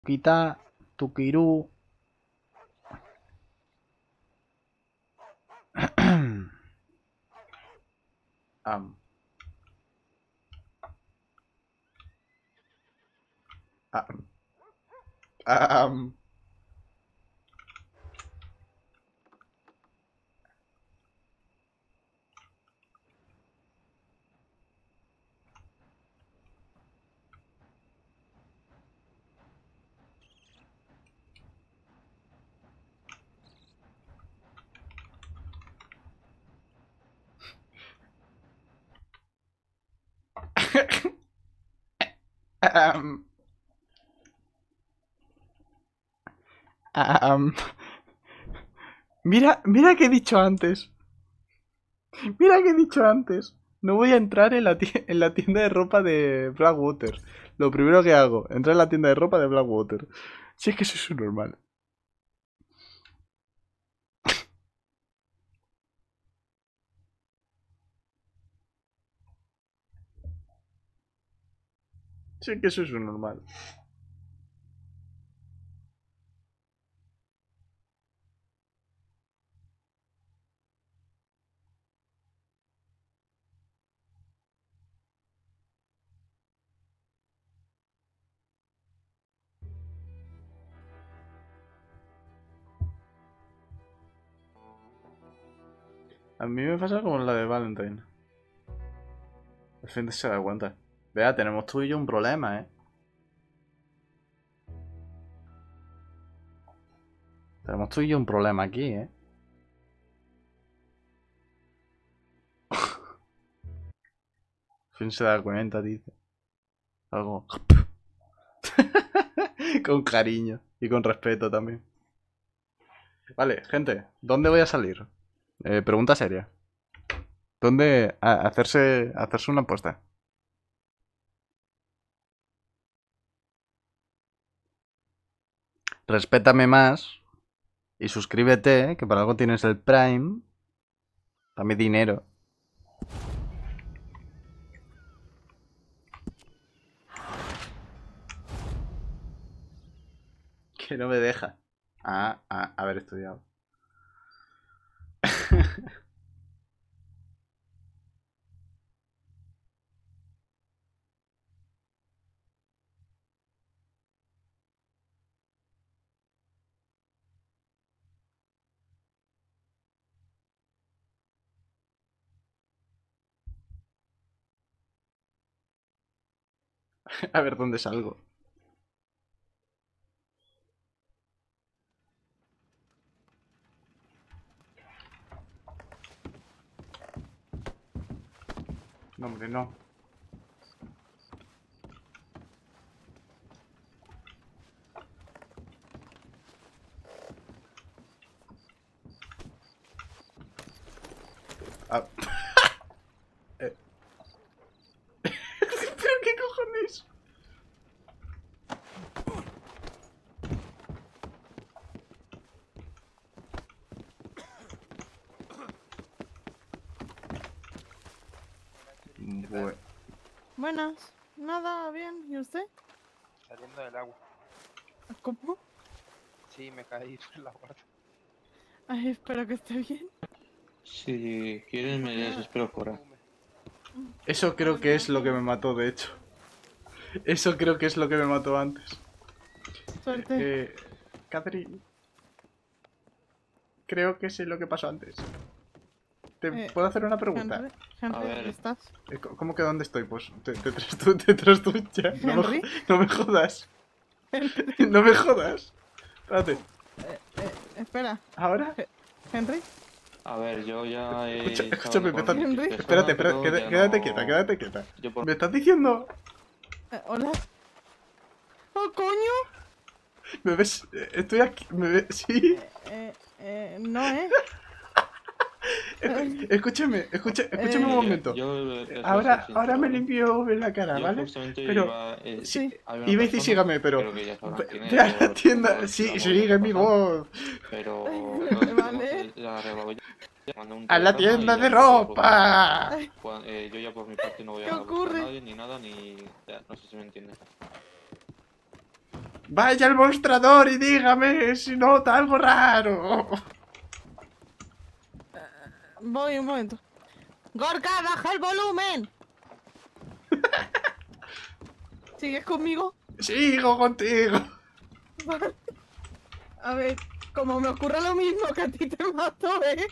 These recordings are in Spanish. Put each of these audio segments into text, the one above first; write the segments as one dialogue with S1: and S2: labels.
S1: Quita, Tukirú. Am, am, am. Am, am. Mira que he dicho antes. Mira que he dicho antes. No voy a entrar en en la tienda de ropa de Blackwater. Lo primero que hago, entrar en la tienda de ropa de Blackwater. Si es que eso es normal. Si es que eso es normal. A mí me pasa como la de Valentine. El fin de se da cuenta. Vea, tenemos tú y yo un problema, ¿eh? Tenemos tú y yo un problema aquí, ¿eh? El fin se da cuenta, dice. Algo. Con cariño y con respeto también. Vale, gente, ¿dónde voy a salir? Pregunta seria. ¿Dónde hacerse una apuesta? Respétame más y suscríbete, que para algo tienes el Prime. Dame dinero. Que no me deja. Haber estudiado. A ver dónde salgo. No, hombre, no. Ah. Eh. ¿Pero qué cojones?
S2: ¿Qué tal?
S3: Buenas. Nada, bien. ¿Y usted?
S2: Saliendo del agua.
S3: ¿Cómo?
S2: Sí, me caí por la puerta.
S3: Ay, espero que esté bien.
S4: Si quieres me desespero fuera.
S1: Eso creo que es lo que me mató, de hecho. Eso creo que es lo que me mató antes.
S3: Suerte.
S1: Catherine. Creo que sé lo que pasó antes. ¿Te puedo hacer una pregunta?
S3: Henry,
S4: A ver.
S3: ¿estás?
S1: ¿Cómo que dónde estoy? Pues te trastucha.
S3: ¿Henry?
S1: No me jodas.
S3: Henry.
S1: No me jodas. Espérate.
S3: Espera.
S1: ¿Ahora?
S3: ¿Henry?
S4: A ver, yo ya he...
S1: Escúchame,
S4: estado con
S3: Henry.
S4: mi persona,
S1: Espérate,
S4: pero ya
S1: quédate
S4: no-
S1: quieta, quédate quieta.
S4: Yo por...
S1: ¿Me estás diciendo?
S3: ¿Hola? ¡Oh, coño!
S1: ¿Me ves? Estoy aquí. ¿Me ves? Sí.
S3: No,
S1: Escúchame un momento. Ahora me limpio la cara,
S4: Yo
S1: ¿vale?
S4: justamente
S1: Pero
S4: iba...
S3: Sí.
S4: había una
S1: iba y sí,
S4: persona,
S1: sígame, pero
S4: creo que ya sabrás quién es,
S1: ve a la
S4: por
S1: tienda.
S4: la
S1: Sí,
S4: movida
S1: sigue
S4: que
S1: mi
S4: pasó,
S1: voz.
S4: pero...
S3: Vale.
S4: La arreglado ya. Mandé un
S1: A la
S4: telegrama
S1: tienda
S4: y
S1: de
S4: ya está,
S1: ropa.
S4: yo ya por mi parte no voy
S3: ¿Qué
S4: a buscar a
S3: ocurre?
S4: nadie ni nada, ni... ya, no sé si me entiendes.
S1: Vaya al mostrador y dígame si nota algo raro.
S3: Voy un momento. Gorka, baja el volumen. ¿Sigues conmigo?
S1: Sigo contigo.
S3: Vale. A ver, como me ocurre lo mismo que a ti te mato, ¿eh?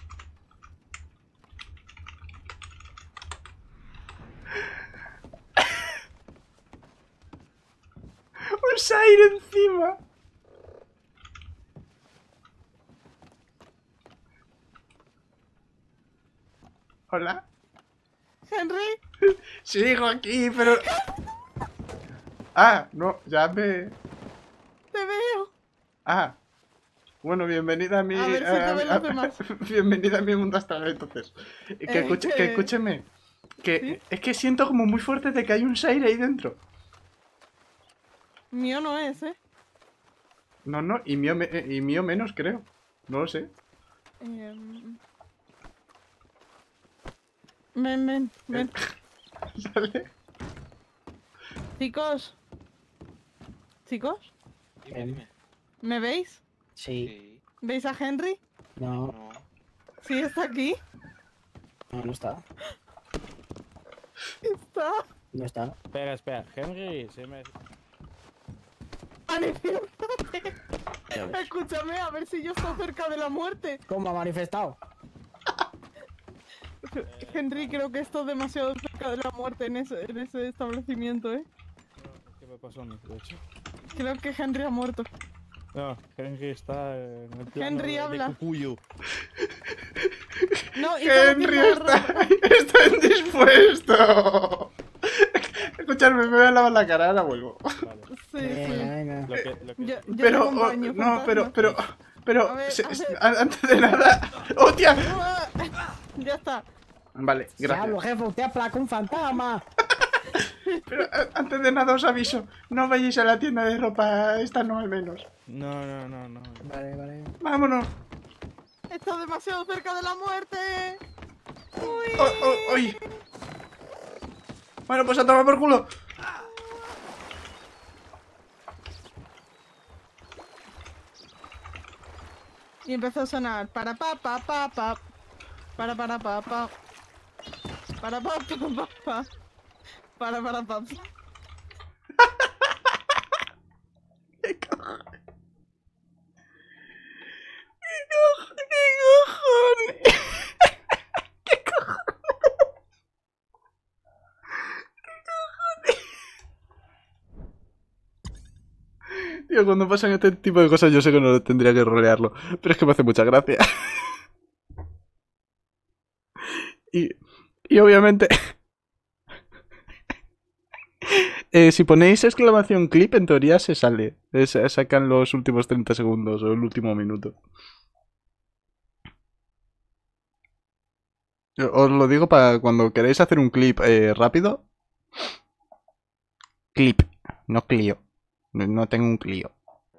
S1: Un Shire encima. Hola.
S3: Henry,
S1: Sigo aquí, pero... Ah, no, ya me...
S3: te veo.
S1: Ah. Bueno, bienvenida a mi...
S3: A ver si te ven los demás.
S1: bienvenida a mi mundo astral, entonces. Que escúcheme. Que
S3: ¿Sí?
S1: es que siento como muy fuerte de que hay un Shire ahí dentro.
S3: Mío no es, ¿eh?
S1: No, no, y mío menos, creo. No lo sé.
S3: Ven.
S1: ¿Sale?
S3: Chicos. ¿Chicos?
S4: Dime, dime.
S3: ¿Me veis?
S5: Sí,
S4: Sí,
S3: ¿Veis a Henry?
S5: no,
S4: no.
S3: Sí, está aquí.
S5: no está.
S3: Está.
S5: No está.
S6: Espera, Henry, se me...
S3: Manifiéstate.
S5: Ya ves.
S3: Escúchame, a ver si yo estoy cerca de la muerte.
S5: ¿Cómo ha manifestado?
S3: Henry, creo que estoy demasiado cerca de la muerte en ese establecimiento, ¿eh?
S6: ¿Qué me pasó a mí, de hecho?
S3: Creo que Henry ha muerto.
S6: No, Henry está en el plano
S3: Henry,
S6: de
S3: habla.
S6: Cucuyo.
S3: No, y cada
S1: Henry
S3: vez más
S1: está indispuesto. Escuchadme, me voy a lavar la cara, ahora vuelvo.
S6: Vale.
S3: Sí,
S5: Venga,
S3: sí.
S5: venga.
S6: Lo que...
S3: Yo te
S1: Pero,
S3: acompaño,
S1: no,
S3: fantasma.
S1: pero,
S3: A ver,
S1: antes de nada... ¡Hostia!
S3: Ya está.
S1: Vale,
S5: Diablo,
S1: gracias.
S5: jefe, usted aplaca un fantasma.
S1: Pero antes de nada os aviso, no vayáis a la tienda de ropa esta no al menos.
S6: No.
S5: Vale.
S1: Vámonos.
S3: Está demasiado cerca de la muerte.
S1: ¡Uy! Bueno, pues a tomar por culo.
S3: Y empezó a sonar para pa pa pa pa. Para pa pa. Para pa pa pa. Para pa.
S1: ¿Qué cojones? ¿Qué cojones? ¿Qué cojones? Tío, cuando pasan este tipo de cosas yo sé que no tendría que rolearlo, pero es que me hace mucha gracia. Y obviamente... si ponéis exclamación clip, en teoría se sale. Sacan los últimos 30 segundos o el último minuto. Os lo digo para cuando queréis hacer un clip rápido. Clip, no Clio. No tengo un Clio.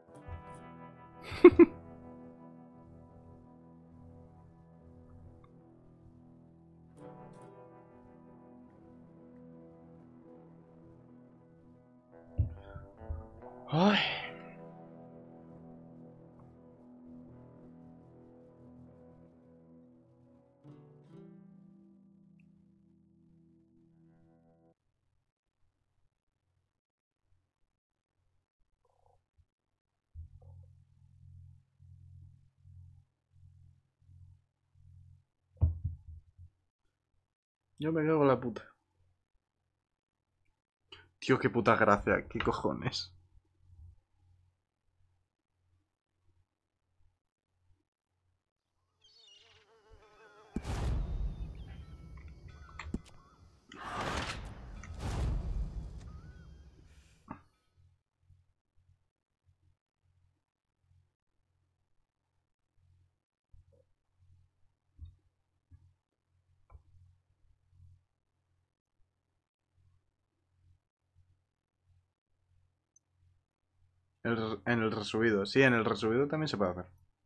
S1: Ay. Yo me cago en la puta. Tío, qué puta gracia, qué cojones. En el resubido. Sí, en el resubido también se puede hacer.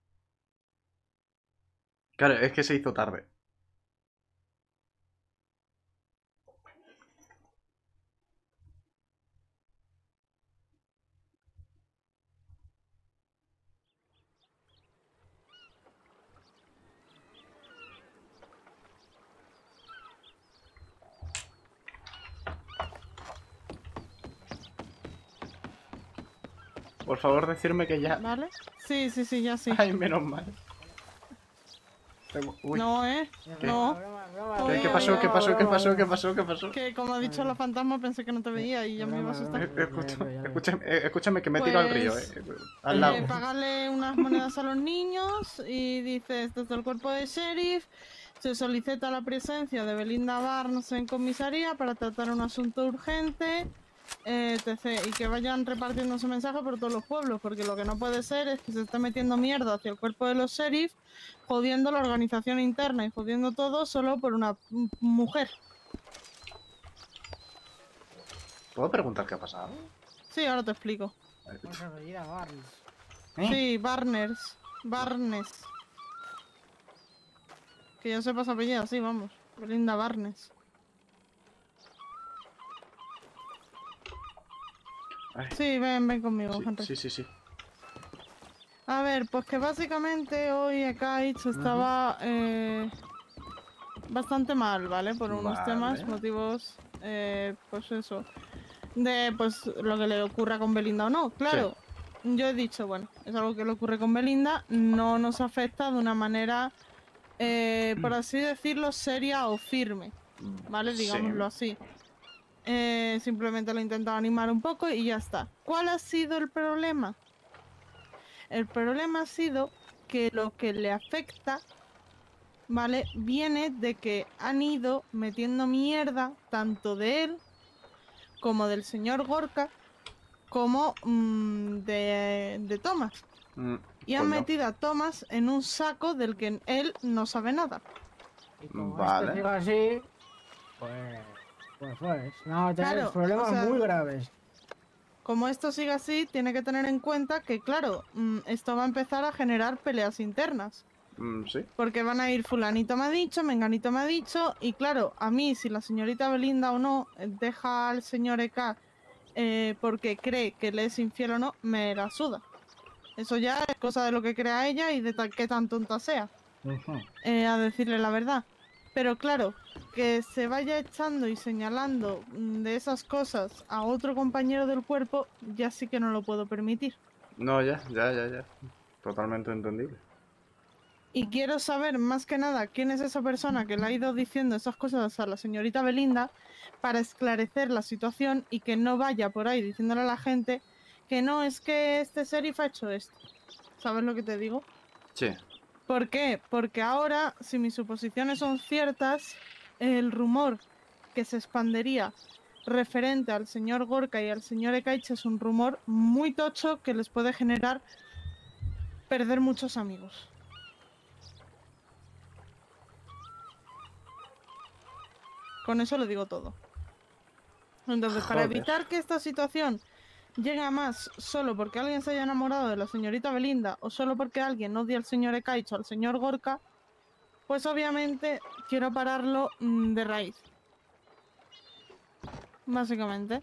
S1: Claro, es que se hizo tarde. Por favor, decirme que ya.
S3: ¿Vale? Sí, sí, sí, ya sí.
S1: Ay, menos mal. Uy.
S3: No,
S1: ¿Qué?
S3: No.
S1: ¿Qué, qué pasó? ¿Qué pasó? ¿Qué pasó? ¿Qué pasó? ¿Qué pasó?
S3: Que como ha dicho la fantasma pensé que no te veía y ya me iba a asustar.
S1: Escúchame, que me he tirado al río,
S3: Pues,
S1: al lago.
S3: Pagarle unas monedas a los niños y dices desde el cuerpo de sheriff se solicita la presencia de Belinda Barnes en comisaría para tratar un asunto urgente, etc. Y que vayan repartiendo ese mensaje por todos los pueblos, porque lo que no puede ser es que se esté metiendo mierda hacia el cuerpo de los sheriff, jodiendo la organización interna y jodiendo todo solo por una mujer.
S1: ¿Puedo preguntar qué ha pasado?
S3: Sí, ahora te explico. Sí, Barnes. Que yo sepa su apellido, sí, vamos. Belinda Barnes.
S1: Ay,
S3: Sí, ven conmigo, Henry.
S1: sí.
S3: A ver, pues que básicamente hoy Ekaich estaba bastante mal, ¿vale? Por unos
S1: Vale.
S3: temas, motivos, pues eso. De pues lo que le ocurra con Belinda o no. Claro, yo he dicho, bueno, es algo que le ocurre con Belinda, no nos afecta de una manera, por así decirlo, seria o firme, ¿vale? Digámoslo así. Simplemente lo he intentado animar un poco y ya está. ¿Cuál ha sido el problema? El problema ha sido que lo que le afecta, ¿vale? Viene de que han ido metiendo mierda tanto de él como del señor Gorka como de Thomas. Y han
S1: Coño.
S3: metido a Thomas en un saco del que él no sabe nada.
S5: Y como
S1: Vale.
S5: esto siga así, pues. No, tener
S3: Claro,
S5: problemas
S3: o sea,
S5: muy graves.
S3: Como esto sigue así, tiene que tener en cuenta que, claro, esto va a empezar a generar peleas internas.
S1: Sí.
S3: Porque van a ir fulanito me ha dicho, menganito me ha dicho, y claro, a mí, si la señorita Belinda o no deja al señor EK porque cree que le es infiel o no, me la suda. Eso ya es cosa de lo que crea ella y de qué tan tonta sea, a decirle la verdad. Pero claro, que se vaya echando y señalando de esas cosas a otro compañero del cuerpo, ya sí que no lo puedo permitir.
S1: No, ya. Totalmente entendible.
S3: Y quiero saber más que nada quién es esa persona que le ha ido diciendo esas cosas a la señorita Belinda para esclarecer la situación y que no vaya por ahí diciéndole a la gente que no, es que este sheriff ha hecho esto. ¿Sabes lo que te digo?
S1: Sí.
S3: ¿Por qué? Porque ahora, si mis suposiciones son ciertas, el rumor que se expandería referente al señor Gorka y al señor Ekaich es un rumor muy tocho que les puede generar perder muchos amigos. Con eso lo digo todo. Entonces, para
S1: Joder.
S3: evitar que esta situación llegue a más solo porque alguien se haya enamorado de la señorita Belinda o solo porque alguien odia al señor Ekaich o al señor Gorka, pues obviamente quiero pararlo de raíz. Básicamente.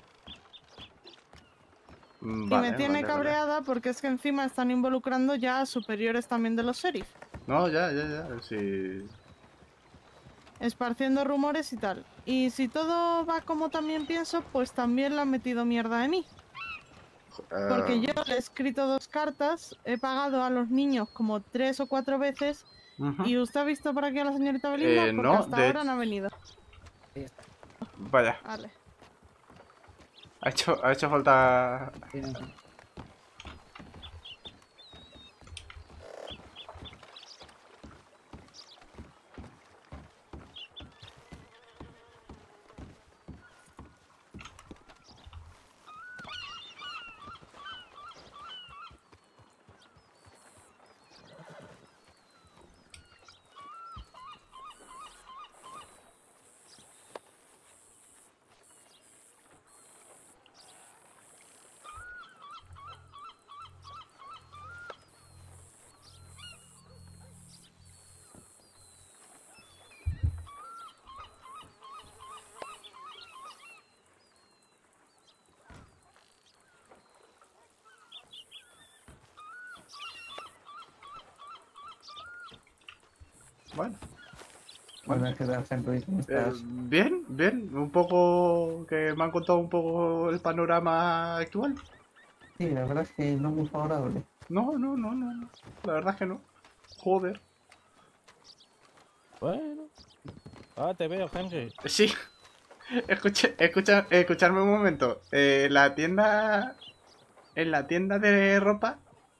S3: Y me tiene cabreada porque es que encima están involucrando ya a superiores también de los sheriff.
S1: No, ya. Sí.
S3: Esparciendo rumores y tal. Y si todo va como también pienso, pues también le han metido mierda de mí. Porque yo le he escrito 2 cartas, he pagado a los niños como 3 o 4 veces. ¿Y usted ha visto por aquí a la señorita Belinda? Porque
S1: no,
S3: hasta ahora no ha venido.
S5: Ahí está.
S1: Vaya.
S3: Vale.
S1: Ha hecho falta. Bueno.
S7: Bueno, ¿qué tal, Henry? ¿Cómo estás?
S1: Bien. Un poco. Que me han contado un poco el panorama actual.
S7: Sí, la verdad es que no muy favorable.
S1: No. La verdad es que no. Joder.
S6: Bueno. Ah, te veo, Henry.
S1: Sí. Escuchadme un momento. La tienda... En la tienda de ropa...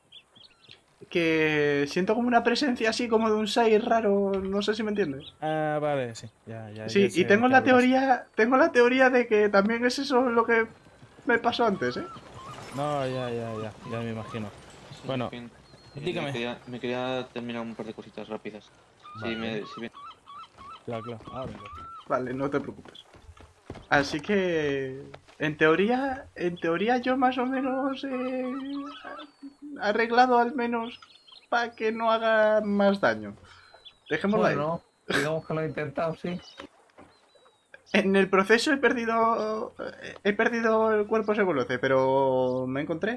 S1: Que siento como una presencia así como de un 6 raro. No sé si me entiendes.
S6: Ah, vale, sí. Ya
S1: Sí,
S6: sé
S1: y tengo
S6: de qué
S1: la
S6: hablas.
S1: teoría... Tengo la teoría de que también es eso lo que me pasó antes, ¿eh?
S6: No, ya me imagino.
S4: Sí,
S6: Bueno,
S4: bien.
S6: dígame.
S4: Me quería terminar un par de cositas rápidas.
S6: Vale.
S4: Si bien.
S6: Claro. Ahora.
S1: Vale, no te preocupes. Así que... en teoría yo más o menos he arreglado al menos para que no haga más daño. Dejémoslo ahí.
S7: Bueno, digamos que lo he intentado, sí.
S1: En el proceso he perdido el cuerpo se conoce, pero me encontré.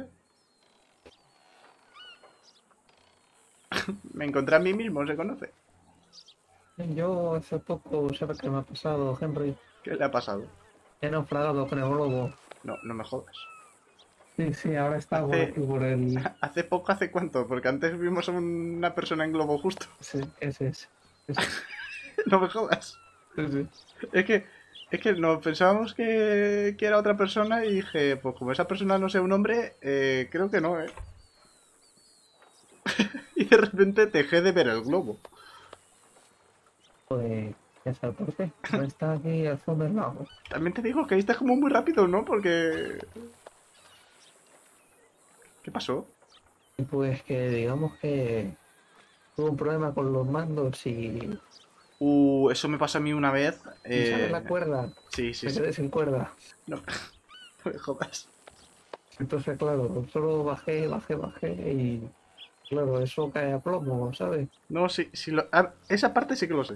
S1: Me encontré a mí mismo, se conoce.
S7: Yo hace poco, ¿sabes qué me ha pasado, Henry?
S1: ¿Qué le ha pasado?
S7: He naufragado con el globo.
S1: No me jodas.
S7: Sí, ahora está por
S1: Hace,
S7: aquí, por el...
S1: hace poco, ¿hace cuánto? Porque antes vimos a una persona en globo justo.
S7: Sí, ese.
S1: No me jodas.
S7: Sí.
S1: Es que no pensábamos que era otra persona y dije, pues como esa persona no sea un hombre, creo que no, ¿eh? Y de repente dejé de ver el globo.
S7: Pues, ya sabes por qué. No está aquí al fondo del lago.
S1: También te digo que ahí estás como muy rápido, ¿no? Porque... ¿Qué pasó?
S7: Y pues que digamos que tuve un problema con los mandos y...
S1: Eso me pasó a mí una vez.
S7: ¿Y sabes la cuerda?
S1: Sí.
S7: Me quedé sin cuerda.
S1: No, no me jodas.
S7: Entonces, claro, solo bajé y... Claro, eso cae a plomo, ¿sabes?
S1: No, sí, esa parte sí que lo sé.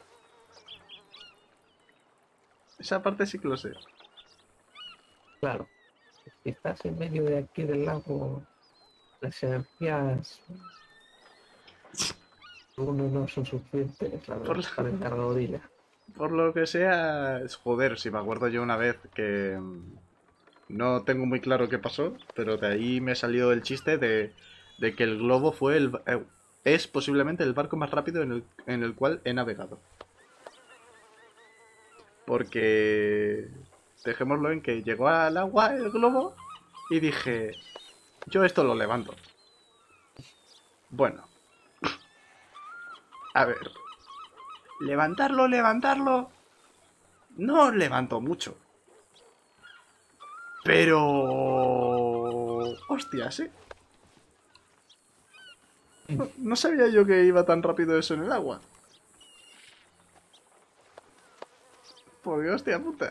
S1: Esa parte sí que lo sé.
S7: Claro. Si estás en medio de aquí del lago, las energías uno no son suficientes, la
S1: Por
S7: verdad,
S1: la-
S7: para encargar la orilla.
S1: Por lo que sea, joder, si me acuerdo yo una vez que no tengo muy claro qué pasó, pero de ahí me salió el chiste de que el globo fue es posiblemente el barco más rápido en el cual he navegado. Porque dejémoslo en que llegó al agua el globo y dije, yo esto lo levanto. Bueno, a ver, levantarlo, no levanto mucho. Pero... Hostias, ¿eh? No sabía yo que iba tan rápido eso en el agua. Porque hostia puta.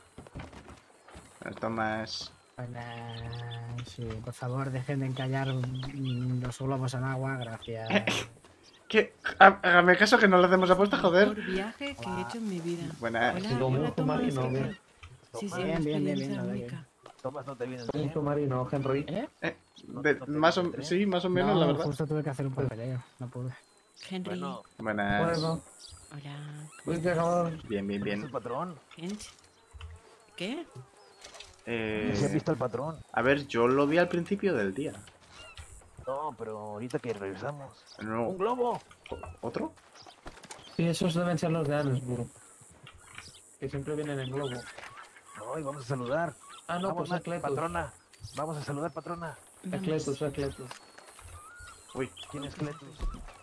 S1: Esto más...
S5: Sí, por favor, dejen de encallar los globos en agua, gracias.
S1: ¿Qué? Hágame caso que no le hacemos apuesta, joder.
S8: Mejor viaje que he hecho en mi vida.
S1: Buenas.
S8: Hola,
S7: Como
S8: hola,
S7: un
S8: Tomás,
S7: submarino,
S8: ¿qué
S7: bien.
S8: tal? Sí,
S5: Bien,
S8: nos
S5: bien,
S8: pedimos
S5: bien,
S8: la
S5: nada,
S8: única.
S9: Tomás, no te viene el
S7: Un
S9: tren.
S7: submarino, Henry.
S1: Sí, más o menos,
S5: No,
S1: la verdad.
S5: justo tuve que hacer un papeleo, no pude.
S8: Henry,
S9: Bueno,
S1: Buenas.
S7: Bueno,
S8: hola.
S7: uy, qué cabrón.
S1: Bien, bien,
S9: ¿has visto
S1: bien.
S9: el patrón?
S8: Gente. ¿Qué?
S9: ¿Sí has visto el patrón?
S1: A ver, yo lo vi al principio del día.
S9: No, pero ahorita que regresamos.
S1: No,
S9: ¡Un globo!
S1: ¿otro?
S7: Sí, esos deben ser los de Anesburg. Que siempre vienen en globo.
S9: No, y vamos a saludar.
S7: Ah, no,
S9: Vamos,
S7: pues Acletus.
S9: patrona. Vamos a saludar, patrona.
S7: Acletus.
S1: Uy,
S9: ¿Quién es Cletus?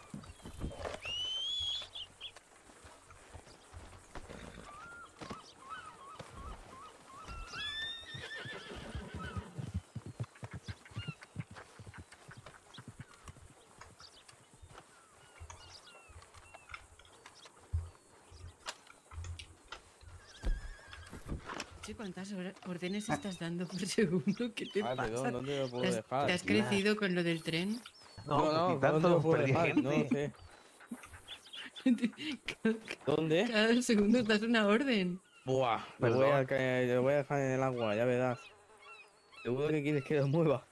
S8: Che, ¿cuántas órdenes estás dando por segundo? ¿Qué te
S6: Vale,
S8: pasa?
S6: ¿dónde lo puedo
S8: ¿Te has,
S6: dejar?
S8: te has crecido con lo del tren?
S9: No, pues ni
S6: ¿dónde lo
S9: tanto,
S6: puedo
S9: perdí
S6: dejar? No
S9: gente.
S6: sé. ¿Dónde?
S8: Cada segundo das una orden.
S6: Buah, lo voy a dejar en el agua, ya verás. Seguro que quieres que lo mueva.